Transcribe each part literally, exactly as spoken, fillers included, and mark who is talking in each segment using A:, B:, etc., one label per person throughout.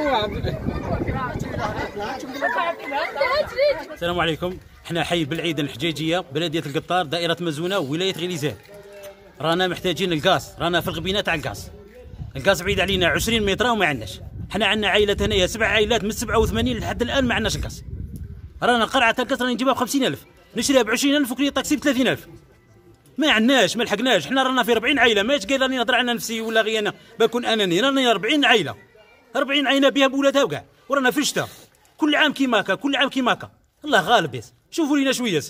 A: السلام عليكم. احنا حي بالعيد الحجيجيه، بلديه القطار، دائره مزونه، ولايه غليزان. رانا محتاجين الغاز، رانا في الغبينه تاع الغاز. الغاز بعيد علينا عشرين متر وما عندناش. احنا عندنا عائله هنايا سبع عائلات من سبعة وثمانين لحد الان ما عندناش الغاز. رانا قرعه الغاز راني نجيبها ب خمسين ألف، نشريها ب عشرين ألف وكلي طاكسي ب ثلاثين ألف. ما عندناش، ما لحقناش. احنا رانا في أربعين عائله، ماش قايل راني نهضر على نفسي ولا غير انا بكون اناني. رانا أربعين عائله، أربعين عائله بها بولادها وكاع، ورانا في الشتاء كل عام كيما هكا، كل عام كيما هكا. الله غالب ياس، شوفوا لينا شويه.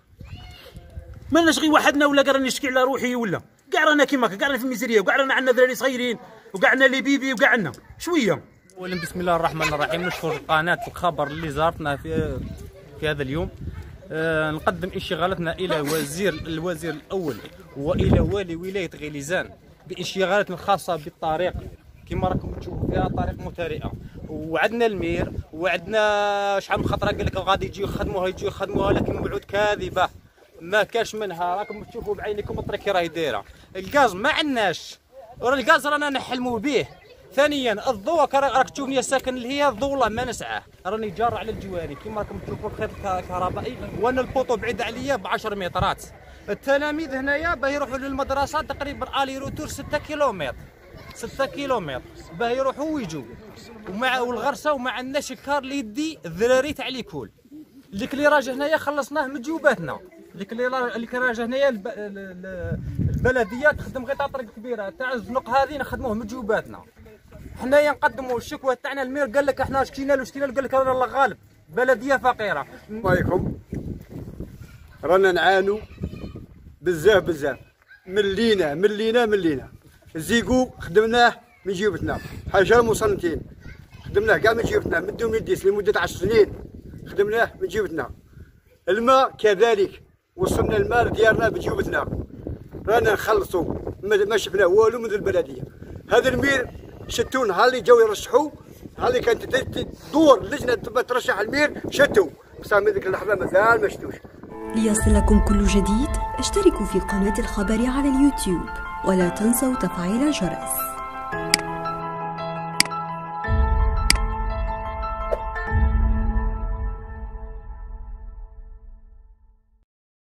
A: ما لناش غير وحدنا ولا راني نشكي على روحي ولا كاع رانا كيما هكا، كاع رانا في الميزيريه، وكاع رانا عندنا ذراري صغيرين، وكاع عندنا لي بيبي، وكاع عندنا شويه.
B: اولا بسم الله الرحمن الرحيم، نشكر قناه الخبر اللي زارتنا في في هذا اليوم. آه نقدم انشغالاتنا الى وزير الوزير الاول والى والي ولايه غليزان بانشغالاتنا الخاصه بالطريق كما راكم تشوفوا فيها طريق مترئه، وعندنا المير، وعندنا شحال من خطره قال لك غادي يجيو يخدموها يجيو يخدموها، لكن وعود كاذبه ما كاش منها. راكم تشوفوا بعينكم الطريق كي راهي دايره. الغاز ما عندناش، ورا الغاز رانا نحلموا به. ثانيا الضوء راك تشوفني ساكن اللي هي الضوء والله ما نسعاه، راني جار على الجوانب كما راكم تشوفوا الخيط الكهربائي، وانا البوطو بعيد عليا ب عشرة مترات. التلاميذ هنايا باه يروحوا للمدرسه تقريبا الي روتور ستة كيلومتر، ستة كيلومتر باه يروحوا ويجوا، ومع والغرسه وما عندناش الكار اللي يدي الذراري تاع ليكول. اللي كلي راجع هنايا خلصناه من جيوباتنا. اللي كلي اللي راجع هنايا الب... البلديه تخدم غير تاع طريق كبيره تاع الزنق هذه نخدموه من جيوباتنا. حنايا نقدموا الشكوى تاعنا المير قال لك احنا شكينا له شكينا له قال لك رانا الله غالب، بلديه فقيره.
C: السلام عليكم. رانا نعانوا بزاف بزاف، ملينا ملينا ملينا. الزيكو خدمناه من جيبتنا، حجر وسنتين خدمناه كاع من جيبتنا، من ألفين وعشرة لمده عشر سنين خدمناه من جيبتنا. الماء كذلك وصلنا الماء ديالنا بجيبتنا، رانا نخلصوا ما شفنا والو من البلديه. هذا المير شتوا نهار اللي جاو يرشحوا، نهار اللي كانت تدور اللجنه ترشح المير شتوا، بصح من ذيك اللحظه مازال ما شتوش.
D: ليصلكم كل جديد اشتركوا في قناه الخبر على اليوتيوب ولا تنسوا تفعيل الجرس.